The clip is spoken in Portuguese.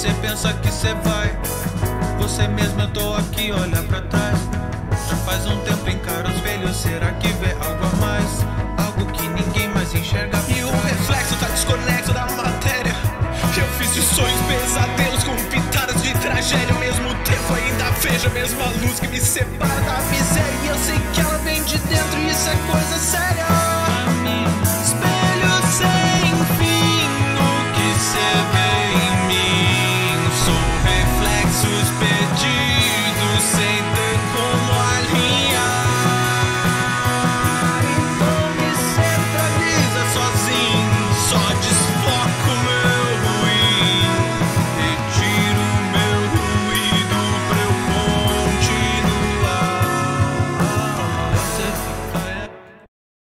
Você pensa que cê vai, você mesmo, eu tô aqui, olha pra trás. Já faz um tempo, encara os velhos, será que vê algo a mais? Algo que ninguém mais enxerga. E o reflexo tá desconexo da matéria. Eu fiz de sonhos pesadelos com pitadas de tragédia. Ao mesmo tempo ainda vejo a mesma luz que me separa da miséria. E eu sei que ela vem de dentro e isso é coisa séria.